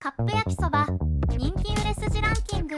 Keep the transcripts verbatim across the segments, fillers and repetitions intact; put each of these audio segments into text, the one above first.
カップ焼きそば人気売れ筋ランキング。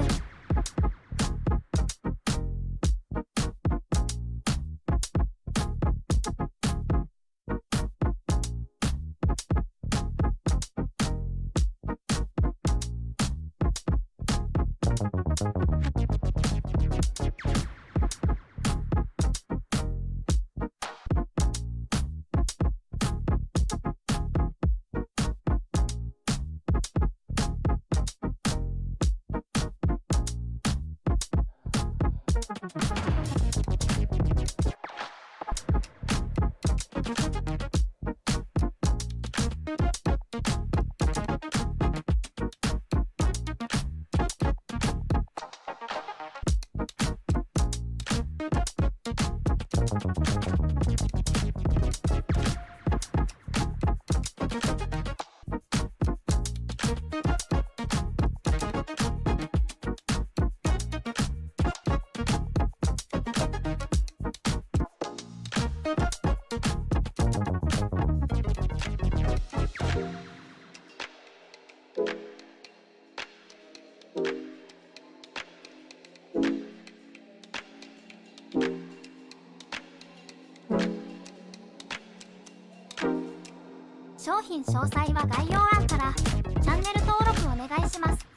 商品詳細は概要欄から。チャンネル登録お願いします。